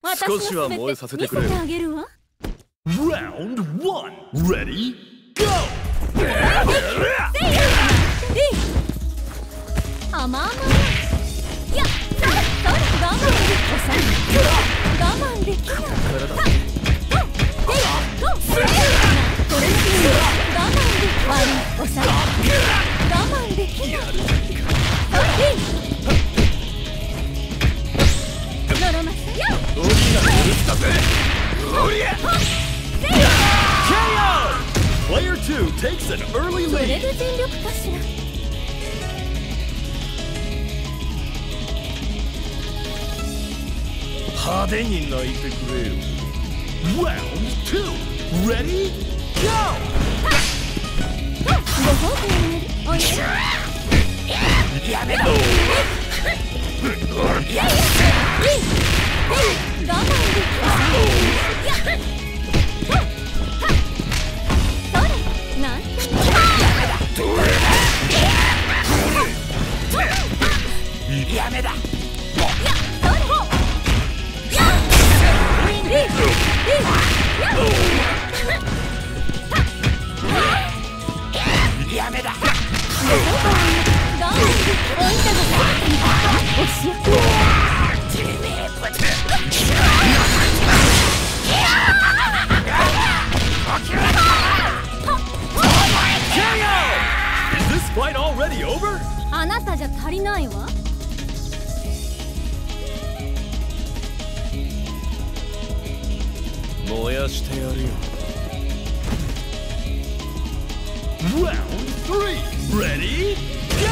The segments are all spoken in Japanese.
少しは燃えさせてくれ。Round 1 Ready Go! 甘々いや、それ我慢できない。これ我慢できない。おさ我慢できない。のろませよ。 鬼が許したぜ。おりゃ。KO! Player 2 takes an early lead. それで全力かしら。 派手に泣いてくれよ。Round 2 Ready Go! ご褒美においで。 やめろ。 我慢できない。それなんてやめだ。やめだ。Is this fight already over? あなたじゃ足りないわ。 燃やしてやるよ。Round 3 Ready Go!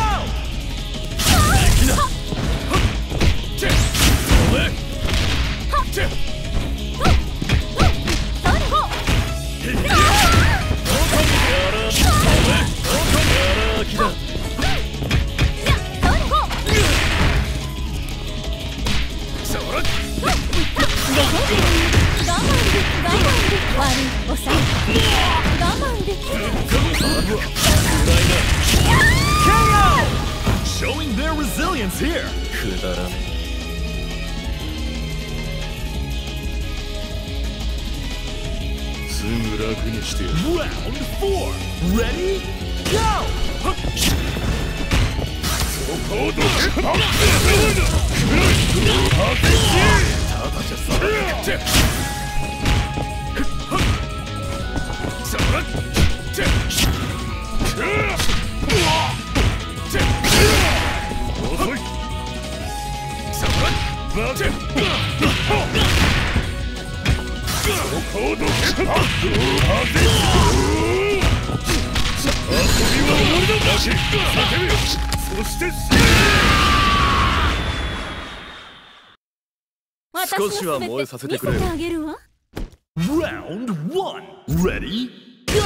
少しは燃えさせてくれよ。Round 1 Ready Go!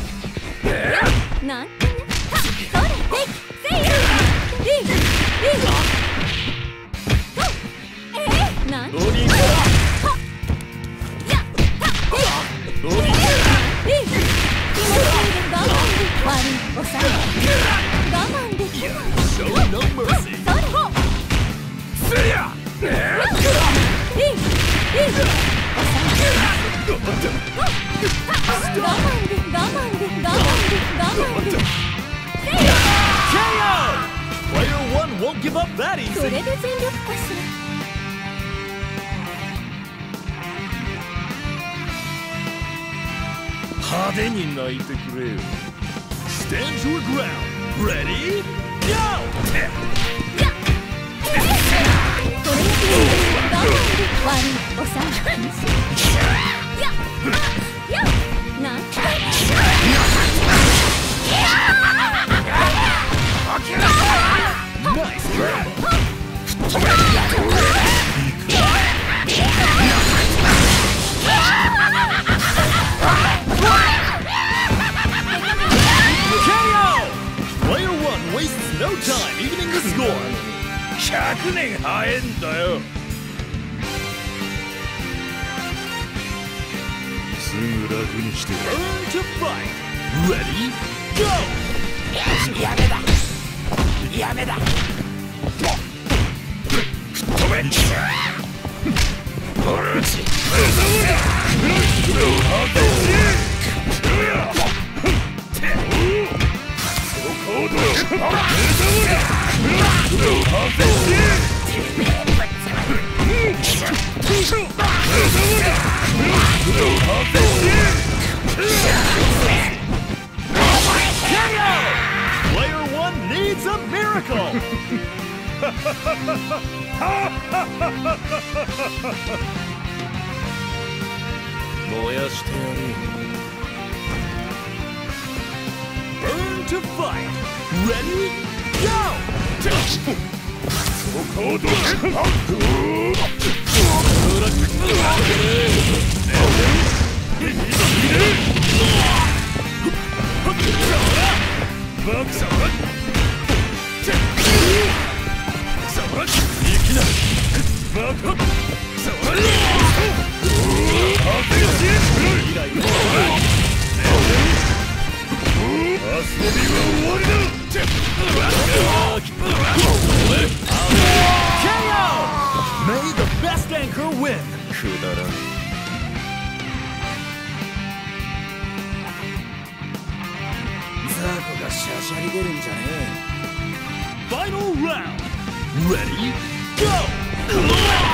なんてね。それなんて Player 1 won't give up that easy. それで全力かしら。 派手に泣いてくれよ。Stand your ground. Ready? Go! それで我慢で悪いおさん禁止。なんて Nice grab. Player 1 wastes no time evening the score. 100年早いんだよ。すぐ楽にして。Turn to fight. Ready? Go! やめだ。やめだ。止め。 Player 1 needs a miracle! 燃やしてやる。Burn to fight! Ready? Go! そこをどけ！バクサーMay the best anchor win! くだらん。ザーコがしゃしゃり出るんじゃねえ。Final round! Ready? Go!